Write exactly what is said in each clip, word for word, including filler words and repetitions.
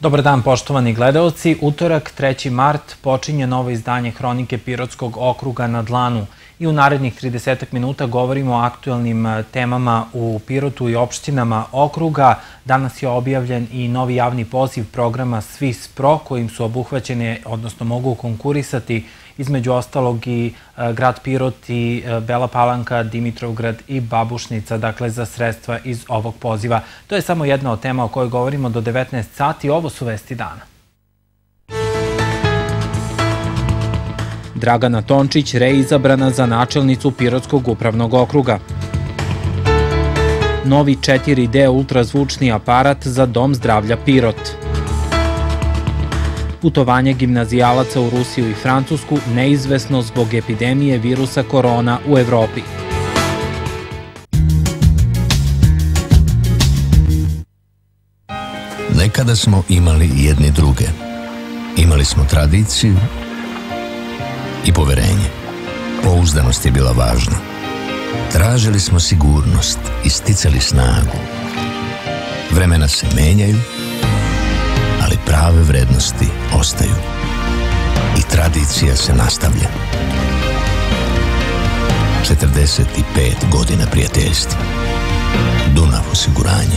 Dobar dan, poštovani gledaoci. Utorak, treći mart, počinje novo izdanje Hronike Pirotskog okruga na dlanu. I u narednih tridesetak minuta govorimo o aktuelnim temama u Pirotu i opštinama okruga. Danas je objavljen i novi javni poziv programa Svis Pro, kojim su obuhvaćene, odnosno mogu konkurisati između ostalog i grad Pirot i Bela Palanka, Dimitrovgrad i Babušnica, dakle za sredstva iz ovog poziva. To je samo jedna od tema o kojoj govorimo do devetnaest sati. Ovo su vesti dana. Dragana Tončić reizabrana za načelnicu Pirotskog upravnog okruga. Novi četiri D ultrazvučni aparat za Dom zdravlja Pirot. Putovanje gimnazijalaca u Rusiju i Francusku neizvesno zbog epidemije virusa korona u Evropi. Nekada smo imali jedni druge. Imali smo tradiciju i poverenje. Pouzdanost je bila važna. Tražili smo sigurnost i sticali snagu. Vremena se menjaju, ali prave vrednosti ostaju. I tradicija se nastavlja. četrdeset pet godina prijateljstva. Dunav osiguranje.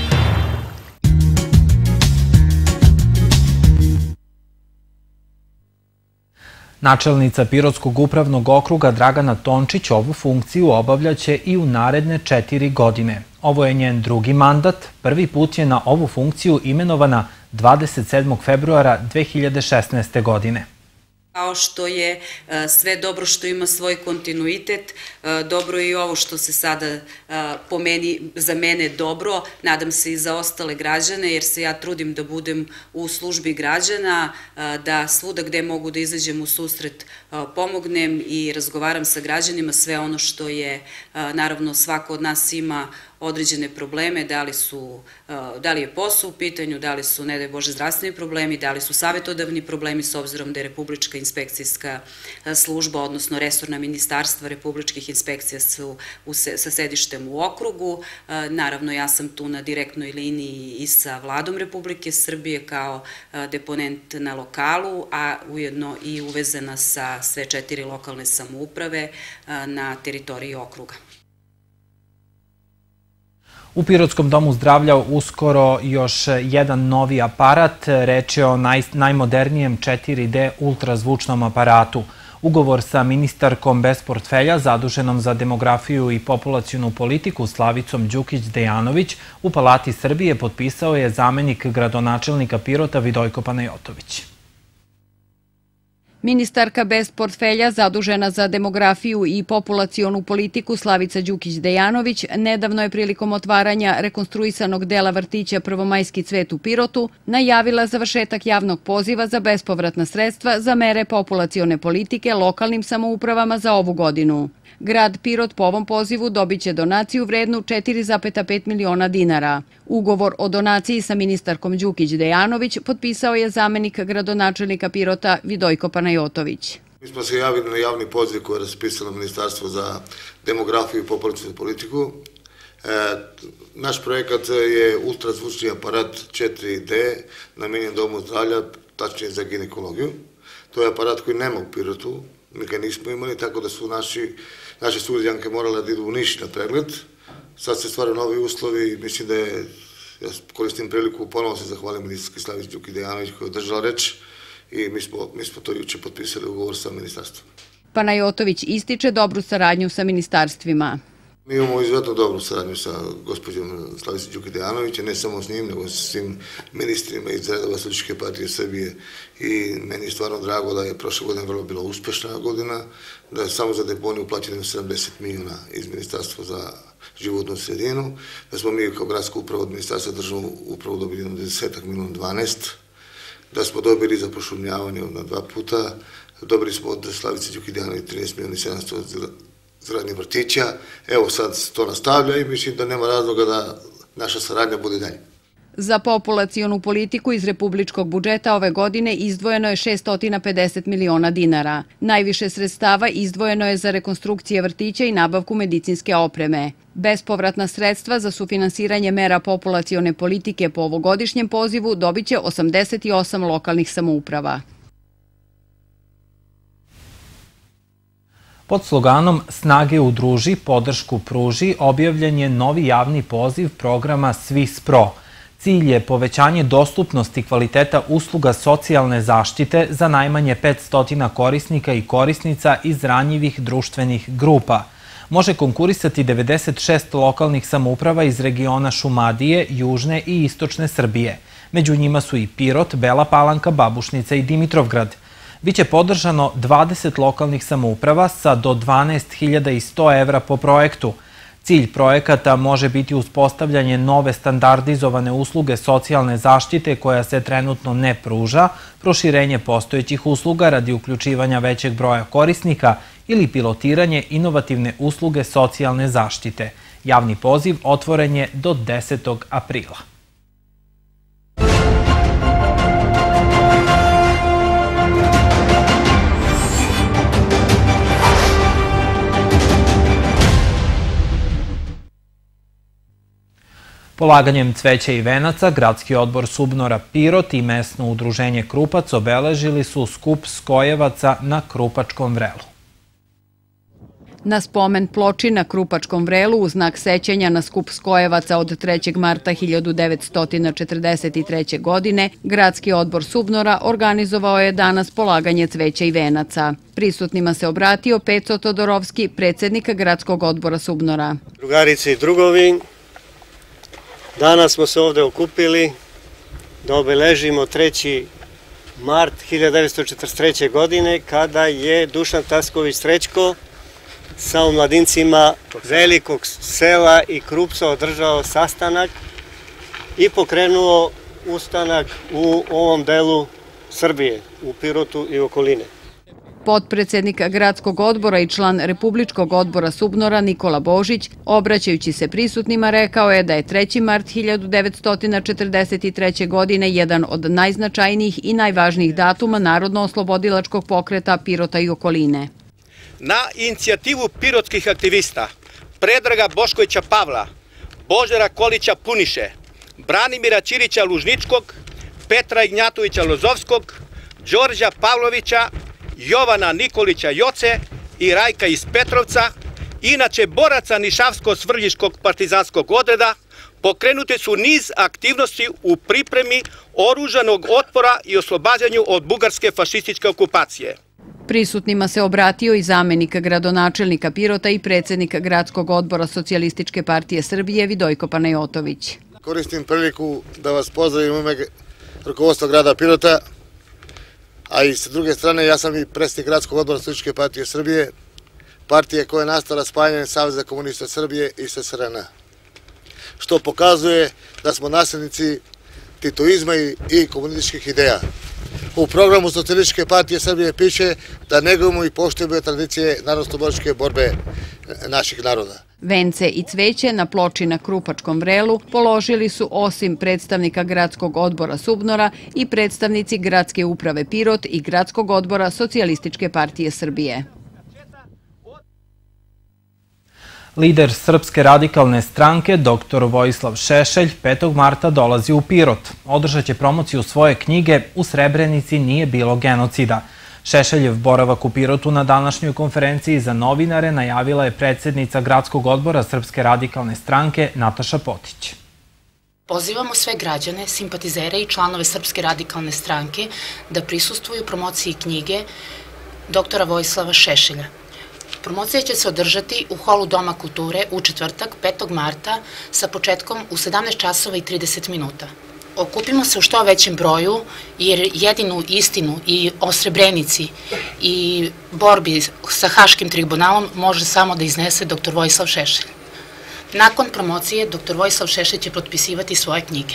Načelnica Pirotskog upravnog okruga Dragana Tončić ovu funkciju obavljaće i u naredne četiri godine. Ovo je njen drugi mandat. Prvi put je na ovu funkciju imenovana dvadeset sedmog februara dve hiljade šesnaeste. godine. Kao što je sve dobro što ima svoj kontinuitet, dobro je i ovo što se sada po meni, za mene dobro, nadam se i za ostale građane, jer se ja trudim da budem u službi građana, da svuda gde mogu da izađem u susret pomognem i razgovaram sa građanima, sve ono što je, naravno svako od nas ima određene probleme, da li su, da li je posao u pitanju, da li su, ne daj Bože, zdravstveni problemi, da li su savjetodavni problemi, s obzirom da je Republička inspekcijska služba, odnosno resorna ministarstva republičkih inspekcija su sa sedištem u okrugu. Naravno, ja sam tu na direktnoj liniji i sa Vladom Republike Srbije kao deponent na lokalu, a ujedno i uvezana sa sve četiri lokalne samouprave na teritoriji okruga. U Pirotskom domu zdravlja uskoro još jedan novi aparat. Reč je o naj, najmodernijem četiri D ultrazvučnom aparatu. Ugovor sa ministarkom bez portfelja zaduženom za demografiju i populacionu politiku Slavicom Đukić-Dejanović u Palati Srbije potpisao je zamenik gradonačelnika Pirota Vidojko Panajotović. Ministarka bez portfelja zadužena za demografiju i populacionu politiku Slavica Đukić-Dejanović nedavno je prilikom otvaranja rekonstruisanog dela vrtića Prvomajski cvet u Pirotu najavila završetak javnog poziva za bespovratna sredstva za mere populacione politike lokalnim samoupravama za ovu godinu. Grad Pirot po ovom pozivu dobiće donaciju vrednu četiri zarez pet miliona dinara. Ugovor o donaciji sa ministarkom Đukić-Dejanović potpisao je zamenik gradonačelnika Pirota Vidojko Panajotović. Mi smo se javili na javni poziv koji je raspisalo Ministarstvo za demografiju i populacionu politiku. Naš projekat je ultrazvučni aparat četiri D namenjen Domu zdravlja, tačnije za ginekologiju. To je aparat koji nema u Pirotu, mi ga nismo imali, tako da su naši, naše sugrađanke morale da idu u Niš na pregled. Sad se stvaraju novi uslovi i mislim da je, ja koristim priliku, ponovo se zahvalim ministarski Slavici Đukić-Dejanović koja je održala reč i mi smo, mi smo to juče potpisali ugovor sa ministarstvom. Panajotović ističe dobru saradnju sa ministarstvima. Mi imamo izuzetno dobru saradnju sa gospođom Slavicom Đukić-Dejanović, ne samo s njim, nego sa svim ministrima iz redova Socijalističke partije Srbije i meni je stvarno drago da je prošla godina vrlo bila uspešna godina, da je samo za deponiju uplaćeno sedamdeset miliona iz Ministarstva za životnu sredinu, da smo mi kao gradska uprava od Ministarstva državnu upravu dobili na desetak miliona dvanaest, da smo dobili za pošumljavanje na dva puta, dobili smo od Slavice Đukić-Dejanović trinaest miliona sedamsto zgradnje vrtića. Evo sad to nastavlja i mislim da nema razloga da naša saradnja bude dalje. Za populacionu politiku iz republičkog budžeta ove godine izdvojeno je šesto pedeset miliona dinara. Najviše sredstava izdvojeno je za rekonstrukcije vrtića i nabavku medicinske opreme. Bespovratna sredstva za sufinansiranje mera populacione politike po ovogodišnjem pozivu dobit će osamdeset osam lokalnih samouprava. Pod sloganom Snage udruži, podršku pruži objavljen je novi javni poziv programa Svis Pro. Cilj je povećanje dostupnosti kvaliteta usluga socijalne zaštite za najmanje petsto korisnika i korisnica iz ranjivih društvenih grupa. Može konkurisati devedeset šest lokalnih samouprava iz regiona Šumadije, južne i istočne Srbije. Među njima su i Pirot, Bela Palanka, Babušnica i Dimitrovgrad. Biće podržano dvadeset lokalnih samouprava sa do dvanaest hiljada sto evra po projektu. Cilj projekata može biti uspostavljanje nove standardizovane usluge socijalne zaštite koja se trenutno ne pruža, proširenje postojećih usluga radi uključivanja većeg broja korisnika ili pilotiranje inovativne usluge socijalne zaštite. Javni poziv otvoren je do desetog aprila. Polaganjem cveća i venaca, Gradski odbor Subnora Pirot i mesno udruženje Krupac obeležili su skup skojevaca na Krupačkom vrelu. Na spomen ploči na Krupačkom vrelu u znak sećanja na skup skojevaca od trećeg marta hiljadu devetsto četrdeset treće. godine, Gradski odbor Subnora organizovao je danas polaganje cveća i venaca. Prisutnima se obratio Peco Todorovski, predsjednik Gradskog odbora Subnora. Drugarice i drugovi, danas smo se ovde okupili da obeležimo treći mart hiljadu devetsto četrdeset treće. godine kada je Dušan Tasković Srećko sa omladincima Velikog sela i Krupca održao sastanak i pokrenuo ustanak u ovom delu Srbije, u Pirotu i okoline. Potpredsednik Gradskog odbora i član Republičkog odbora Subnora Nikola Božić, obraćajući se prisutnima, rekao je da je treći mart hiljadu devetsto četrdeset treće. godine jedan od najznačajnijih i najvažnijih datuma Narodno-oslobodilačkog pokreta Pirota i okoline. Na inicijativu pirotskih aktivista Predraga Boškovića Pavla, Božera Kolića Puniše, Branimira Ćirića Lužničkog, Petra Ignjatovića Lozovskog, Đorđa Pavlovića, Jovana Nikolića Joce i Rajka iz Petrovca, inače boraca Nišavsko-Svrljiškog partizanskog odreda, pokrenute su niz aktivnosti u pripremi oružanog otpora i oslobađanju od bugarske fašističke okupacije. Prisutnima se obratio i zamenik gradonačelnika Pirota i predsjednik Gradskog odbora Socijalističke partije Srbije Vidojko Panajotović. Koristim priliku da vas pozdravim u ime rukovodstva grada Pirota, a i sa druge strane ja sam i predsjednik Gradskog odbora Socijalističke partije Srbije, partije koja je nastala spajanjem Saveza komunista Srbije i S S R N, što pokazuje da smo nasljednici titoizma i komunističkih ideja. U programu Socijalističke partije Srbije piše da negujemo i poštujemo tradicije narodnooslobodilačke borbe naših naroda. Vence i cveće na ploči na Krupačkom vrelu položili su osim predstavnika Gradskog odbora Subnora i predstavnici Gradske uprave Pirot i Gradskog odbora Socijalističke partije Srbije. Lider Srpske radikalne stranke, doktor Vojislav Šešelj, petog marta dolazi u Pirot. Održat će promociju svoje knjige U Srebrenici nije bilo genocida. Šešeljev boravak u Pirotu na današnjoj konferenciji za novinare najavila je predsjednica Gradskog odbora Srpske radikalne stranke Nataša Potić. Pozivamo sve građane, simpatizere i članove Srpske radikalne stranke da prisustvuju promociji knjige doktora Vojislava Šešelja. Promocija će se održati u holu Doma kulture u četvrtak, petog marta, sa početkom u sedamnaest časova i trideset minuta. Okupimo se u što većem broju, jer jedinu istinu i o Srebrenici i borbi sa Haškim tribunalom može samo da iznese doktor Vojislav Šešelj. Nakon promocije, doktor Vojislav Šešelj će potpisivati svoje knjige.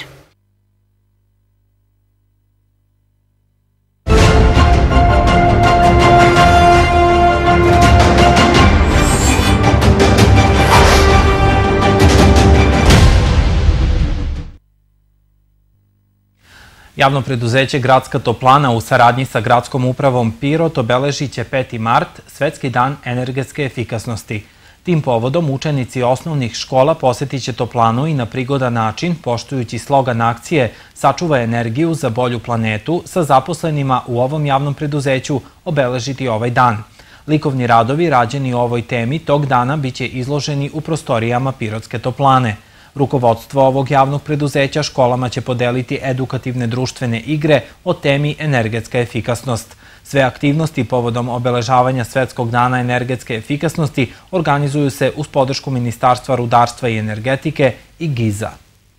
Javno preduzeće Gradska toplana u saradnji sa Gradskom upravom Pirot obeležit će peti mart, Svetski dan energetske efikasnosti. Tim povodom učenici osnovnih škola posetit će toplanu i na prigodan način, poštujući slogan akcije Sačuvaj energiju za bolju planetu, sa zaposlenima u ovom javnom preduzeću obeležiti ovaj dan. Likovni radovi rađeni o ovoj temi tog dana biće izloženi u prostorijama Pirotske toplane. Rukovodstvo ovog javnog preduzeća školama će podeliti edukativne društvene igre o temi energetska efikasnost. Sve aktivnosti povodom obeležavanja Svetskog dana energetske efikasnosti organizuju se uz podršku Ministarstva rudarstva i energetike i GIZ-a.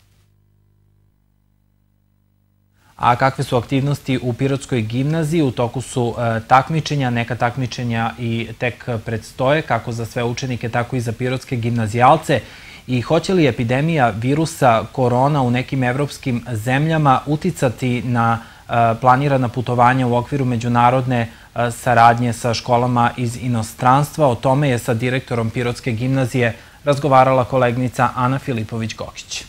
A kakve su aktivnosti u Pirotskoj gimnaziji? U toku su takmičenja, neka takmičenja i tek predstoje, kako za sve učenike, tako i za pirotske gimnazijalce. I hoće li epidemija virusa korona u nekim evropskim zemljama uticati na planirana putovanja u okviru međunarodne saradnje sa školama iz inostranstva? O tome je sa direktorom Pirotske gimnazije razgovarala koleginica Ana Filipović-Gokić.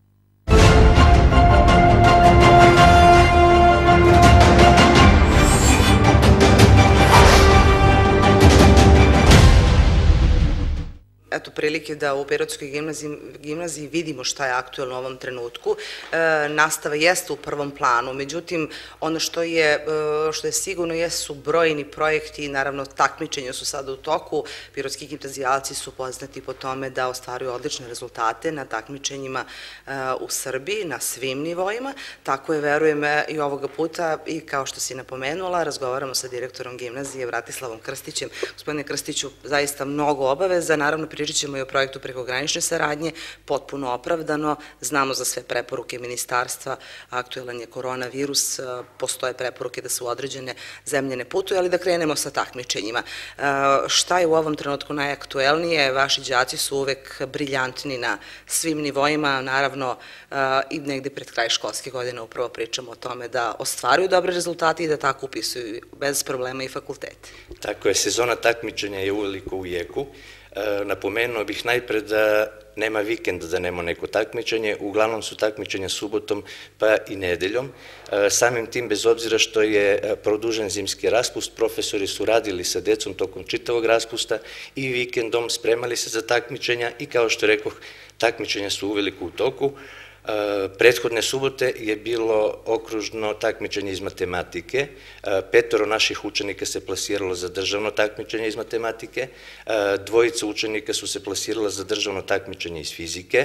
Eto prilike da u Pirotskoj gimnaziji vidimo šta je aktuelno u ovom trenutku. Nastava jeste u prvom planu, međutim, ono što je sigurno jesu brojni projekti i naravno takmičenja su sada u toku. Pirotski gimnazijalci su poznati po tome da ostvaruju odlične rezultate na takmičenjima u Srbiji, na svim nivoima. Tako je, verujem, i ovoga puta, i kao što si napomenula, razgovaramo sa direktorom gimnazije Vratislavom Krstićem. Gospodine Krstiću, zaista mnogo obaveza, naravno pričat ćemo i o projektu prekogranične saradnje, potpuno opravdano, znamo za sve preporuke ministarstva, aktuelan je koronavirus, postoje preporuke da se u određene zemlje ne putuje, ali da krenemo sa takmičenjima. Šta je u ovom trenutku najaktuelnije? Vaši đaci su uvek briljantni na svim nivoima, naravno i negde pred kraj školske godine upravo pričamo o tome da ostvaruju dobre rezultate i da tako upisuju bez problema i fakultete. Tako je, sezona takmičenja je uveliko u jeku. Napomenuo bih najpred da nema vikenda da nema neko takmičenje, uglavnom su takmičenja subotom pa i nedeljom. Samim tim, bez obzira što je produžen zimski raspust, profesori su radili sa decom tokom čitavog raspusta i vikendom spremali se za takmičenja i kao što rekoh, takmičenja su uveliko u toku. Prethodne subote je bilo okružno takmičenje iz matematike. Petoro naših učenika se plasiralo za državno takmičenje iz matematike. Dvojica učenika su se plasirala za državno takmičenje iz fizike.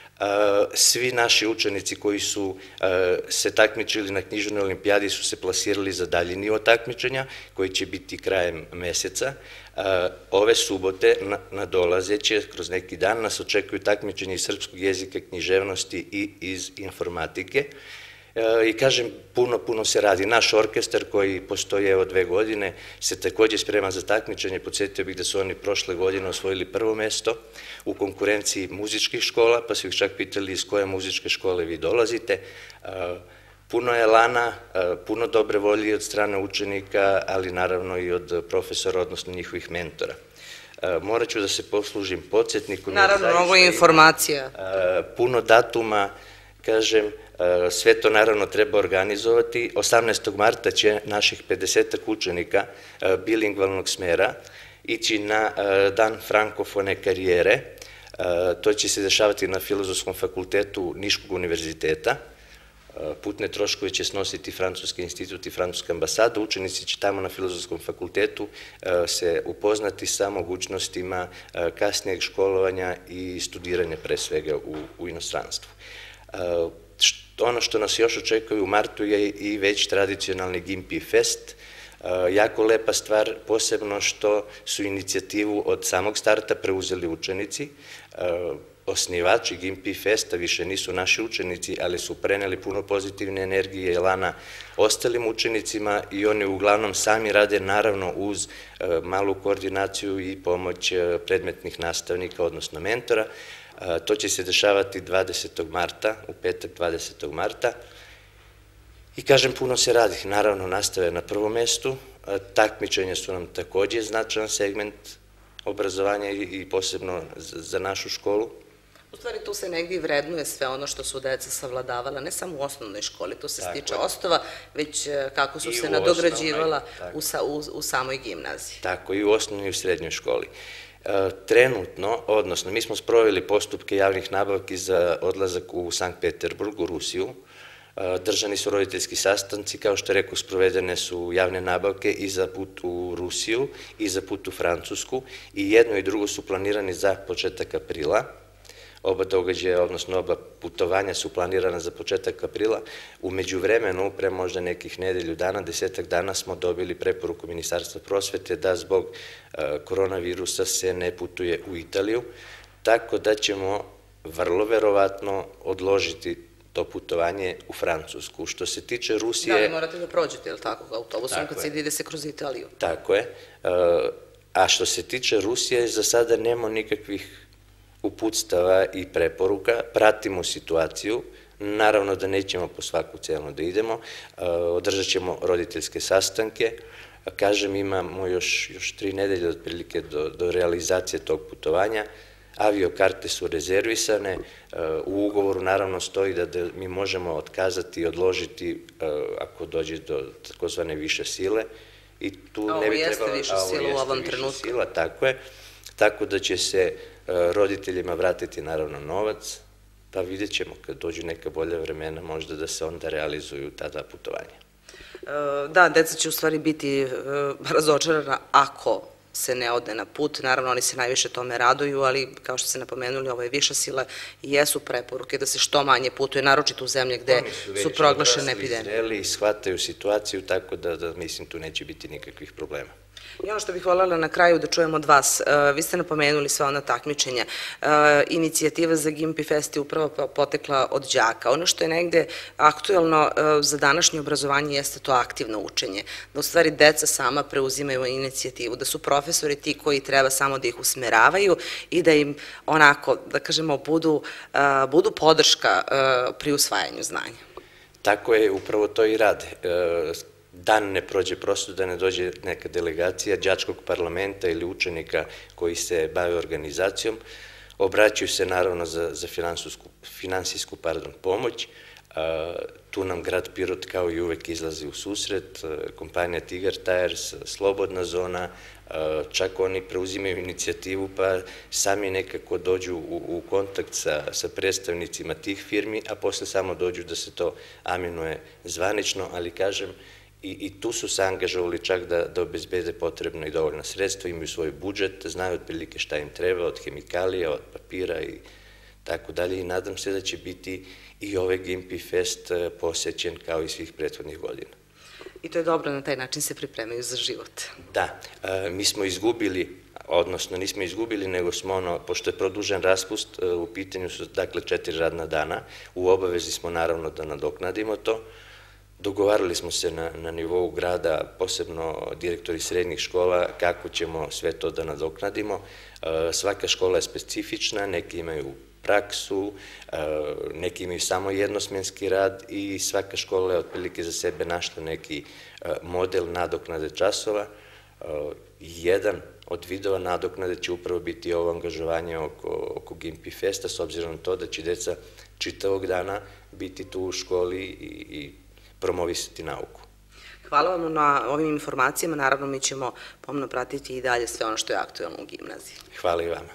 Svi naši učenici koji su se takmičili na književnoj olimpijadi su se plasirali za dalji nivo takmičenja, koji će biti krajem meseca. Ove subote nadolazeće, kroz neki dan, nas očekuju takmičenje iz srpskog jezika, književnosti i iz informatike. I kažem, puno, puno se radi. Naš orkestar koji postoji evo dve godine se takođe sprema za takmičenje. Podsjetio bih da su oni prošle godine osvojili prvo mesto u konkurenciji muzičkih škola, pa su ih čak pitali iz koje muzičke škole vi dolazite. Puno je elana, puno dobre volje od strane učenika, ali naravno i od profesora, odnosno njihovih mentora. Morat ću da se poslužim podsjetnikom. Naravno, mnogo informacija. Puno datuma, kažem, sve to naravno treba organizovati. osamnaestog marta će naših pedesetak učenika bilingvalnog smera ići na dan frankofone karijere. To će se dešavati na Filozofskom fakultetu Niškog univerziteta. Putne troškove će snositi Francuski institut i Francuska ambasada. Učenici će tamo na Filozofskom fakultetu se upoznati sa mogućnostima kasnijeg školovanja i studiranja pre svega u inostranstvu. Ono što nas još očekuje u martu je i već tradicionalni Gimpi Fest. Jako lepa stvar, posebno što su inicijativu od samog starta preuzeli učenici. Osnivači Gimpi Festa više nisu naši učenici, ali su preneli puno pozitivne energije i elana ostalim učenicima i oni uglavnom sami rade, naravno uz malu koordinaciju i pomoć predmetnih nastavnika, odnosno mentora. To će se dešavati dvadesetog marta, u petak dvadesetog marta. I kažem, puno se radi. Naravno, nastave na prvom mestu. Takmičenja su nam takođe značajan segment obrazovanja i posebno za našu školu. U stvari tu se negdje vrednuje sve ono što su deca savladavala, ne samo u osnovnoj školi, to se stiče osnova, već kako su se nadograđivala u samoj gimnaziji. Tako, i u osnovnoj i u srednjoj školi. Trenutno, odnosno, mi smo sproveli postupke javnih nabavki za odlazak u Sankt Peterburg, u Rusiju. Držani su roditeljski sastanci, kao što rekao, sprovedene su javne nabavke i za put u Rusiju i za put u Francusku i jedno i drugo su planirani za početak aprila. Oba događaja, odnosno oba putovanja su planirana za početak aprila. U međuvremenu, pre možda nekih nedelju dana, desetak dana smo dobili preporuku Ministarstva prosvete da zbog koronavirusa se ne putuje u Italiju, tako da ćemo vrlo verovatno odložiti to putovanje u Francusku. Što se tiče Rusije... Da li morate da prođete, je li tako, autobusom kad se ide se kroz Italiju? Tako je. A što se tiče Rusije, za sada nema nikakvih uputstava i preporuka, pratimo situaciju, naravno da nećemo po svaku cenu da idemo, održat ćemo roditeljske sastanke, kažem imamo još tri nedelje otprilike do realizacije tog putovanja, aviokarte su rezervisane, u ugovoru naravno stoji da mi možemo otkazati i odložiti ako dođe do takozvane više sile i tu ne bi trebalo... A ovo jeste više sila u ovom trenutku. Tako je, tako da će se roditeljima vratiti naravno novac, pa vidjet ćemo kad dođu neka bolja vremena možda da se onda realizuju tada putovanja. Da, deca će u stvari biti razočarana ako se ne ode na put, naravno oni se najviše tome raduju, ali kao što ste napomenuli, ovo je viša sila i jesu preporuke da se što manje putuje, naročito u zemlje gde su proglašene epidemije. Oni su već odrasli, zreli, shvataju situaciju, tako da mislim tu neće biti nikakvih problema. I ono što bih voljela na kraju da čujem od vas, vi ste napomenuli sva ona takmičenja, inicijativa za Gimpi Fest je upravo potekla od đaka. Ono što je negde aktuelno za današnje obrazovanje jeste to aktivno učenje, da u stvari deca sama preuzimaju inicijativu, da su profesori ti koji treba samo da ih usmeravaju i da im onako, da kažemo, budu podrška pri usvajanju znanja. Tako je, upravo to i rade. Dan ne prođe prosto da ne dođe neka delegacija đačkog parlamenta ili učenika koji se bave organizacijom. Obraćaju se naravno za finansijsku pomoć. Tu nam grad Pirot kao i uvek izlazi u susret, kompanija Tigar Tires, Slobodna zona, čak oni preuzimaju inicijativu pa sami nekako dođu u kontakt sa predstavnicima tih firmi, a posle samo dođu da se to aminuje zvanično, ali kažem, i tu su se angažovali čak da obezbede potrebno i dovoljna sredstva, imaju svoj budžet, znaju otprilike šta im treba, od hemikalija, od papira i tako dalje i nadam se da će biti i ovaj Gimpi Fest posećen kao i svih prethodnih godina. I to je dobro, na taj način se pripremaju za život. Da, mi smo izgubili, odnosno nismo izgubili, nego smo ono, pošto je produžen raspust, u pitanju su dakle četiri radna dana, u obavezi smo naravno da nadoknadimo to. Dogovarali smo se na nivou grada, posebno direktori srednjih škola, kako ćemo sve to da nadoknadimo. Svaka škola je specifična, neki imaju praksu, neki imaju samo jednosmenski rad i svaka škola je otprilike za sebe našla neki model nadoknade časova. Jedan od vidova nadoknade će upravo biti ovo angažovanje oko Gimpi Festa, s obzirom na to da će deca čitavog dana biti tu u školi i promovisati nauku. Hvala vam na ovim informacijama, naravno mi ćemo pomno pratiti i dalje sve ono što je aktuelno u gimnaziji. Hvala i vama.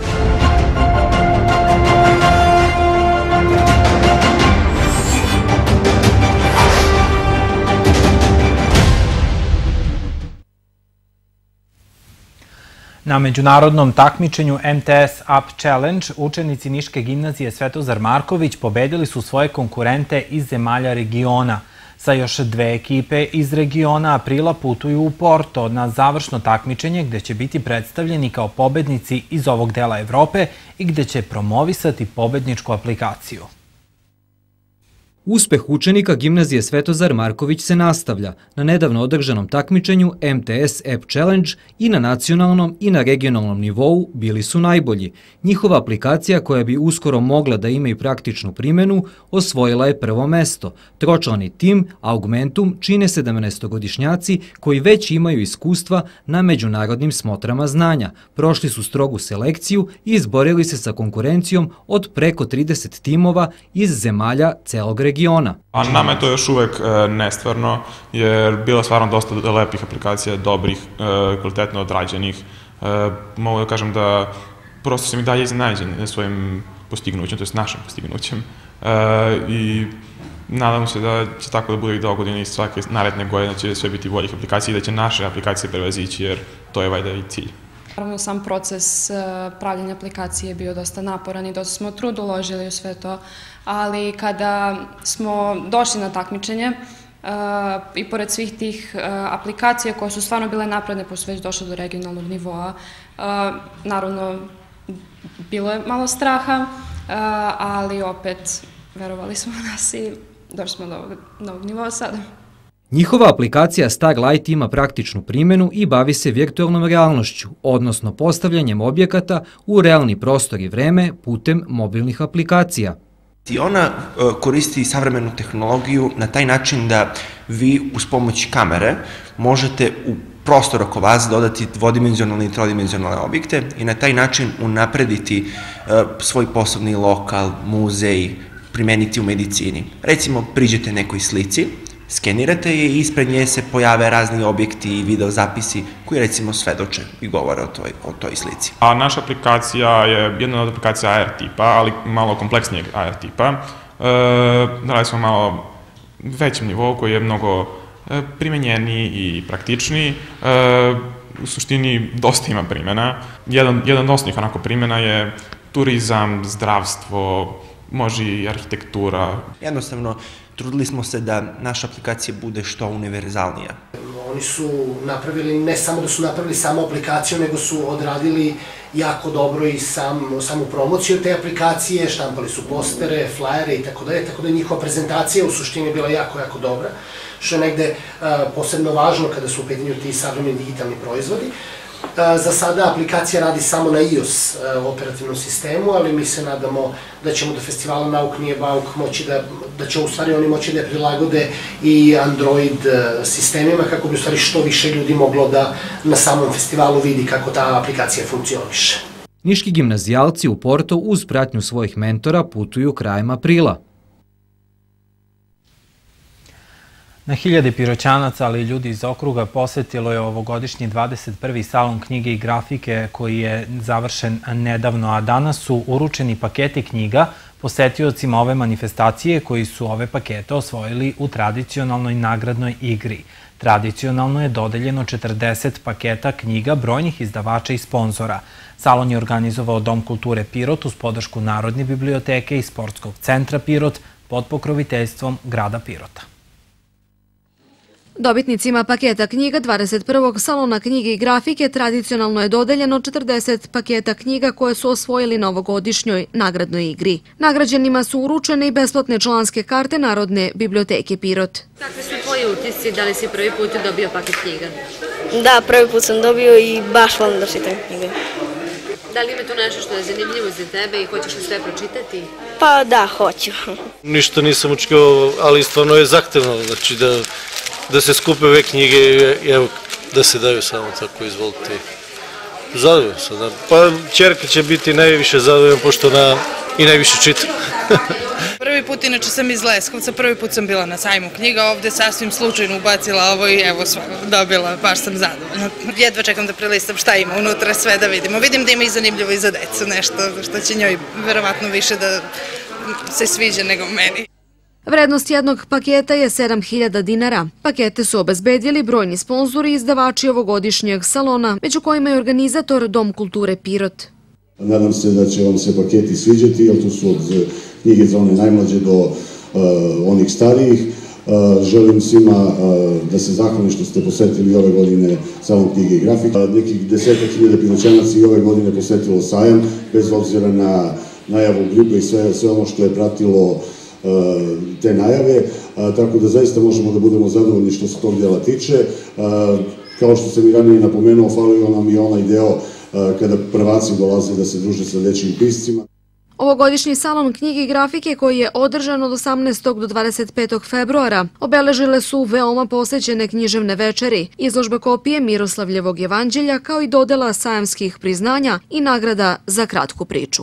Na međunarodnom takmičenju M T S Up Challenge učenici Niške gimnazije Svetozar Marković pobedili su svoje konkurente iz zemalja regiona. Sa još dve ekipe iz regiona aprila putuju u Porto na završno takmičenje gde će biti predstavljeni kao pobednici iz ovog dela Evrope i gde će promovisati pobedničku aplikaciju. Uspeh učenika gimnazije Svetozar Marković se nastavlja na nedavno održanom takmičenju M T S App Challenge i na nacionalnom i na regionalnom nivou bili su najbolji. Njihova aplikacija koja bi uskoro mogla da ima i praktičnu primjenu osvojila je prvo mesto. Tročlani tim Augmentum čine sedamnaestogodišnjaci koji već imaju iskustva na međunarodnim smotrama znanja. Prošli su strogu selekciju i izborili se sa konkurencijom od preko trideset timova iz zemalja celog regiona. A nama je to još uvek nestvarno, jer bilo stvarno dosta lepih aplikacija, dobrih, kvalitetno odrađenih. Mogu da kažem da prosto sam i dalje iznenađen svojim postignućem, to je našim postignućem. I nadam se da će tako da bude i do godine i svake naredne godine će sve biti boljih aplikacija i da će naše aplikacije prevazići, jer to je valjda i cilj. Naravno, sam proces pravljenja aplikacije je bio dosta naporan i dosta smo trud uložili u sve to, ali kada smo došli na takmičenje i pored svih tih aplikacija koje su stvarno bile napredne, pošto već došlo do regionalnog nivoa, naravno, bilo je malo straha, ali opet verovali smo u nas i došli smo do ovog novog nivoa sada. Njihova aplikacija Starlight ima praktičnu primjenu i bavi se virtualnom realnošću, odnosno postavljanjem objekata u realni prostor i vreme putem mobilnih aplikacija. I ona koristi savremenu tehnologiju na taj način da vi uz pomoć kamere možete u prostor oko vas dodati dvodimenzionalne i trodimenzionalne objekte i na taj način unaprediti svoj poslovni lokal, muzej, primeniti u medicini. Recimo, priđete nekoj slici, skenirate je i ispred nje se pojave razni objekti i videozapisi koji recimo svedoče i govore o toj slici. A naša aplikacija je jedna od aplikacija A R tipa, ali malo kompleksnijeg A R tipa. Radili smo malo većem nivou koji je mnogo primenjeniji i praktičniji. U suštini dosta ima primjena. Jedan od osnovnih onako primjena je turizam, zdravstvo, može i arhitektura. Jednostavno, trudili smo se da naša aplikacija bude što univerzalnija. Oni su napravili, ne samo da su napravili samu aplikaciju, nego su odradili jako dobro i samu promociju te aplikacije, štampali su postere, flajere i tako dalje, tako da je njihova prezentacija u suštini bila jako, jako dobra, što je negde posebno važno kada su u pitanju ti savremeni digitalni proizvodi. Za sada aplikacija radi samo na iOS operativnom sistemu, ali mi se nadamo da ćemo do festivala Nauk nije bauk moći da, da će u stvari oni moći da prilagode i Android sistemima kako bi u stvari što više ljudi moglo da na samom festivalu vidi kako ta aplikacija funkcioniše. Niški gimnazijalci u Porto uz pratnju svojih mentora putuju krajem aprila. Na hiljade Piroćanaca, ali i ljudi iz okruga posetilo je ovogodišnji dvadeset prvi salon knjige i grafike koji je završen nedavno, a danas su uručeni paketi knjiga posetiocima ove manifestacije koji su ove pakete osvojili u tradicionalnoj nagradnoj igri. Tradicionalno je dodeljeno četrdeset paketa knjiga brojnih izdavača i sponzora. Salon je organizovao Dom kulture Pirot uz podršku Narodne biblioteke i Sportskog centra Pirot pod pokroviteljstvom grada Pirota. Dobitnicima paketa knjiga dvadeset prvog salona knjige i grafike tradicionalno je dodeljeno četrdeset paketa knjiga koje su osvojili na ovogodišnjoj nagradnoj igri. Nagrađenima su uručene i besplatne članske karte Narodne biblioteke Pirot. Kakvi su tvoji utisci? Da li si prvi put dobio paket knjiga? Da, prvi put sam dobio i baš volim da čitam knjige. Da li ima tu nešto što je zanimljivo za tebe i hoćeš li sve pročitati? Pa da, hoću. Ništa nisam očekivao, ali stvarno je zahtevno, znači da da se skupe ove knjige i evo da se daju samo tako, izvolite. Zadovoljan sam. Pa ćerka će biti najviše zadovoljena pošto ona i najviše čita. Prvi put, inače sam iz Leskovca, prvi put sam bila na sajmu knjiga, ovde sasvim slučajno ubacila ovo i evo dobila, baš sam zadovoljna. Jedva čekam da prelistam šta ima unutra, sve da vidimo. Vidim da ima i zanimljivo i za decu, nešto što će njoj verovatno više da se sviđa nego meni. Vrednost jednog paketa je sedam hiljada dinara. Pakete su obezbedili brojni sponzori i izdavači ovogodišnjeg salona, među kojima je organizator Dom kulture Pirot. Nadam se da će vam se paketi sviđati, jer tu su od knjige za one najmlađe do onih starijih. Želim svima da se zahvalim što ste posetili ove godine salon knjige i grafike. Nekih desetak hiljada Piroćanaca i ove godine posetilo sajam, bez obzira na najavu gripe i sve ono što je pratilo te najave, tako da zaista možemo da budemo zadovoljni što se tog dela tiče. Kao što sam i ranije napomenuo, falio nam i onaj deo kada prvaci dolaze da se druže sa dečijim piscima. Ovogodišnji salon knjige i grafike koji je održan od osamnaestog do dvadeset petog februara obeležile su veoma posećene književne večeri, izložba kopije Miroslavljevog jevanđelja kao i dodela sajamskih priznanja i nagrada za kratku priču.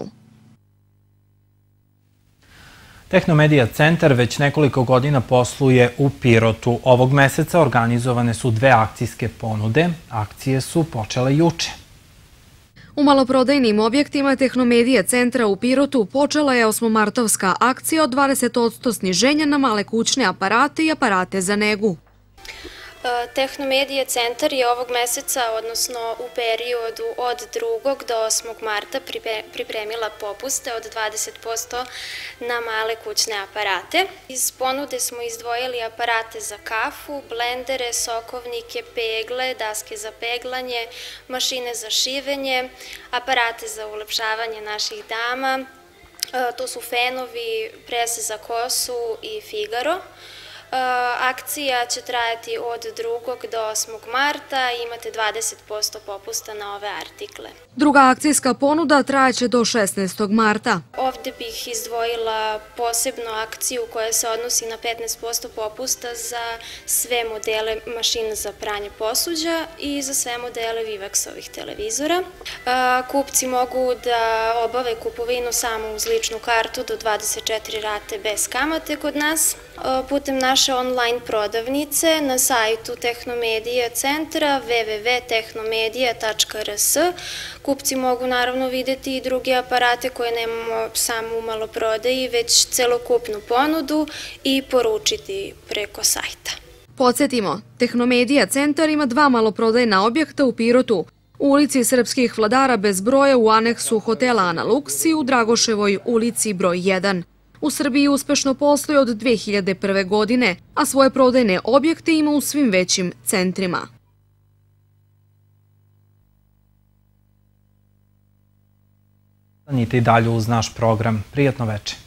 Tehnomedija centar već nekoliko godina posluje u Pirotu. Ovog meseca organizovane su dve akcijske ponude. Akcije su počele juče. U maloprodajnim objektima Tehnomedija centra u Pirotu počela je osmomartovska akcija od dvadeset posto sniženja na male kućne aparate i aparate za negu. Tehnomedija centar je ovog meseca, odnosno u periodu od drugog do osmog marta pripremila popuste od dvadeset posto na male kućne aparate. Iz ponude smo izdvojili aparate za kafu, blendere, sokovnike, pegle, daske za peglanje, mašine za šivenje, aparate za ulepšavanje naših dama, to su fenovi, prese za kosu i Figaro. Akcija će trajati od drugog do osmog marta i imate dvadeset posto popusta na ove artikle. Druga akcijska ponuda trajaće do šesnaestog marta. Ovde bih izdvojila posebnu akciju koja se odnosi na petnaest posto popusta za sve modele mašina za pranje posuđa i za sve modele Vivaxovih televizora. Kupci mogu da obave kupovinu samo uz ličnu kartu do dvadeset četiri rate bez kamate kod nas. Putem naše online prodavnice na sajtu Tehnomedija centra w w w tačka tehnomedija tačka r s kupci mogu naravno videti i druge aparate koje nemamo samo u maloprodaji, već celokupnu ponudu i poručiti preko sajta. Podsjetimo, Tehnomedija centar ima dva maloprodajna objekta u Pirotu, u ulici Srpskih vladara bez broja u aneksu hotela Ana Lux i u Dragoševoj ulici broj jedan. U Srbiji uspešno posluje od dve hiljade prve. godine, a svoje prodajne objekte ima u svim većim centrima. Ostanite i dalje uz naš program. Prijatno veče.